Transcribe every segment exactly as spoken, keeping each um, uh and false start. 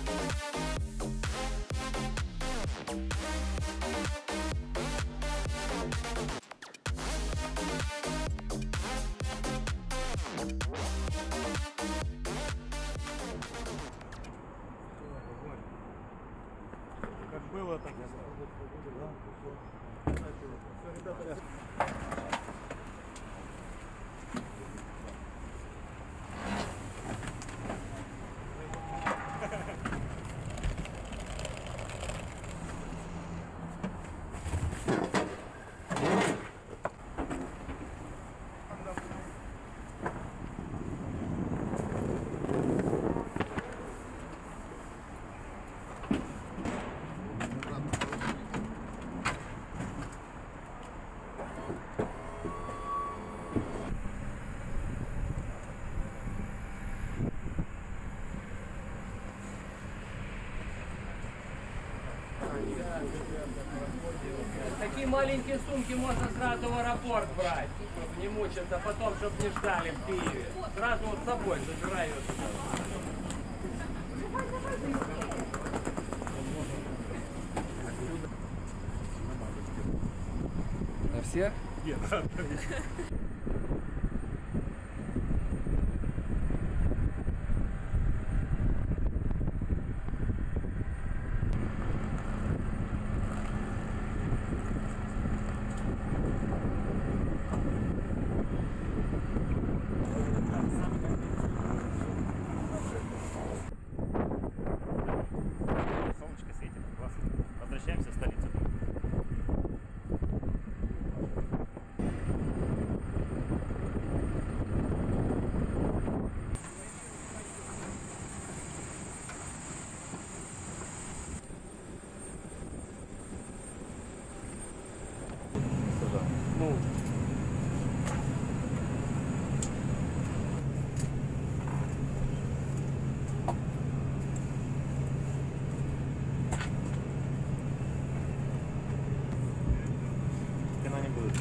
Как было, так и стало. Такие маленькие сумки можно сразу в аэропорт брать, чтобы не мучиться, потом, чтобы не ждали в Киеве. Сразу вот с собой забирай ее сюда. На все? Нет, Солнышко светит, классно. Возвращаемся в столицу. ну, Она не будет.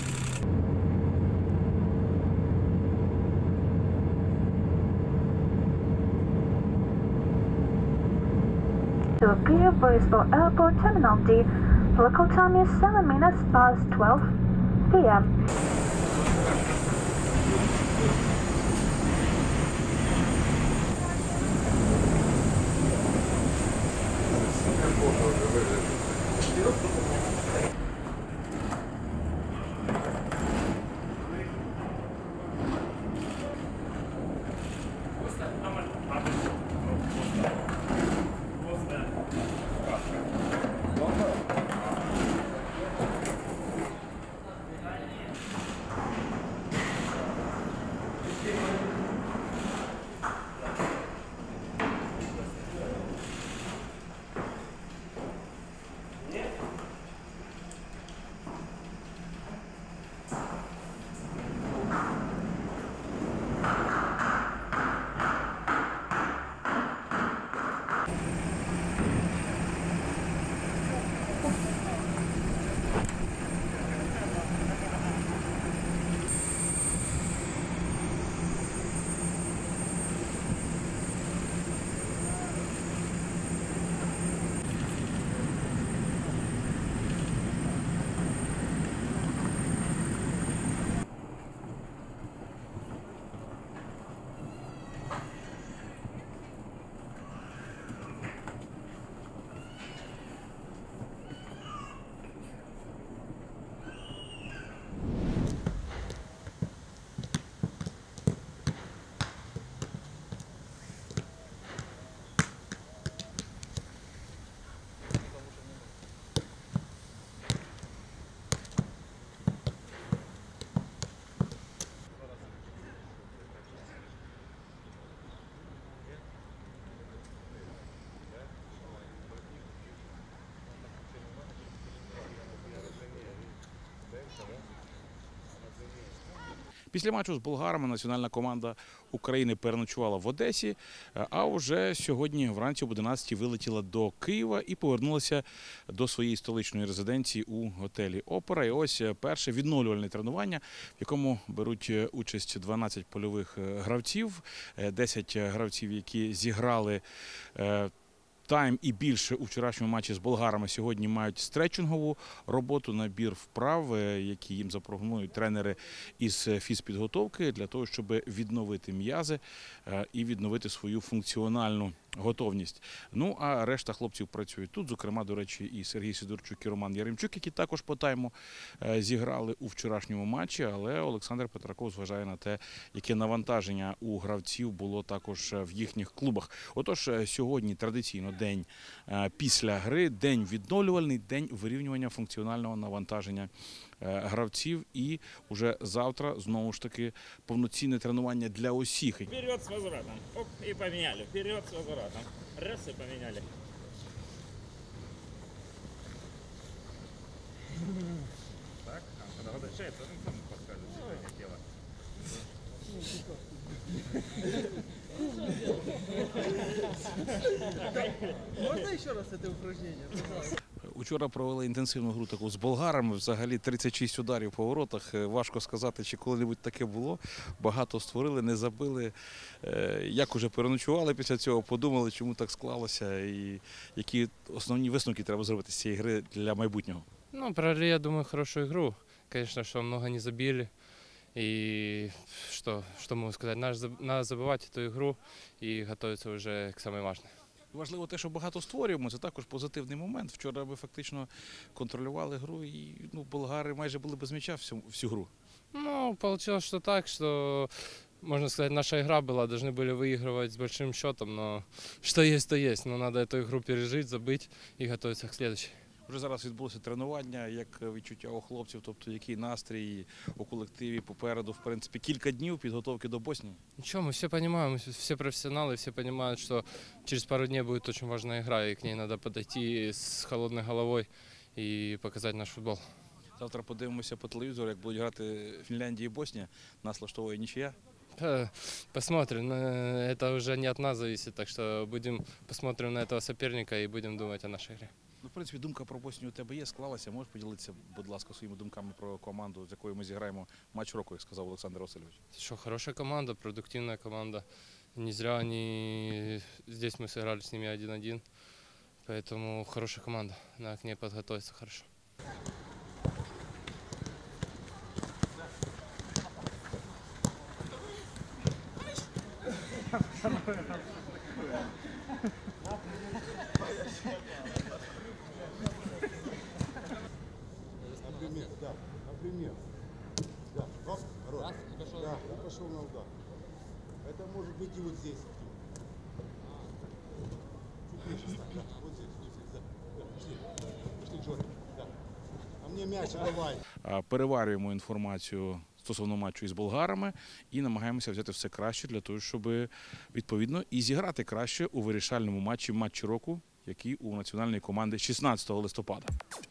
To Kyiv Boryspil Airport Terminal D. The local time is seven minutes past twelve p m Після матчу з болгарами національна команда України переночувала в Одесі, а вже сьогодні вранці об одинадцятій вилетіла до Києва і повернулася до своєї столичної резиденції у готелі «Опера». І ось перше відновлювальне тренування, в якому беруть участь дванадцять польових гравців, десять гравців, які зіграли тайм і більше у вчорашньому матчі з болгарами сьогодні мають стретчингову роботу, набір вправ, е, які їм запропонують тренери із фізпідготовки для того, щоб відновити м'язи е, і відновити свою функціональну готовність. Ну, а решта хлопців працюють тут. Зокрема, до речі, і Сергій Сидорчук, і Роман Яремчук, які також по тайму е, зіграли у вчорашньому матчі. Але Олександр Петраков зважає на те, яке навантаження у гравців було також в їхніх клубах. Отож, е, сьогодні традиційно день е, після гри, день відновлювальний, день вирівнювання функціонального навантаження е, гравців. І уже завтра, знову ж таки, повноцінне тренування для усіх. Вперед с возвратом. Оп, и поменяли. Вперед с возвратом. Раз и поменяли. Так, а когда возвращается, он сам подскажет, что дело. Можно еще раз это упражнение? Пожалуйста. Учора провели інтенсивну гру таку з болгарами. Взагалі тридцять шість ударів по воротах. Е, Важко сказати, чи коли-небудь таке було. Багато створили, не забили. Е, Як уже переночували після цього, подумали, чому так склалося і які основні висновки треба зробити з цієї гри для майбутнього. Ну, провели, я думаю, хорошую игру. Конечно, что много не забили. И что, что могу сказать, надо, заб- надо забывать эту игру и готовиться уже к самой важной. Важливо те, що багато створюємо, це також позитивний момент. Вчора ми фактично контролювали гру і ну, болгари майже були без м'яча всю, всю гру. Ну, получилось, что так, что, можно сказать, наша игра была, должны были выигрывать с большим счетом, но что есть, то есть. Но надо эту игру пережить, забыть и готовиться к следующей. Вже зараз відбулося тренування, як відчуття у хлопців, тобто який настрій у колективі попереду, в принципі, кілька днів підготовки до Боснії. Ничего, мы все понимаем, мы все профессионалы, все понимают, что через пару дней будет очень важная игра, и к ней надо подойти с холодной головой и показать наш футбол. Завтра подивимося по телевізору, як будуть грати Фінляндія і Боснія. Нас влаштовує нічия. Э, Посмотрим, э, это уже не от нас зависит, так что будем посмотрим на этого соперника и будем думать о нашей игре. Ну, в принципі, думка про Боснію у тебе є, склалася. Можеш поділитися, будь ласка, своїми думками про команду, з якою ми зіграємо матч року, як сказав Олександр Васильович. Что, хорошая команда, продуктивная команда. Не зря они, здесь мы сыграли с ними один-один, поэтому хорошая команда, надо к ней подготовиться хорошо. Например, да, например. Да, оп, хорош. Да, и пошел на удар. Это может быть и вот здесь. Чуть выше стань, да, вот здесь, вот здесь, да. Да, пошли, пошли, Джордж, да. А мне мяч давай. А, Переварюємо інформацію стосовно матчу із болгарами і намагаємося взяти все краще для того, щоб відповідно і зіграти краще у вирішальному матчі матчі року, який у національної команди шістнадцятого листопада.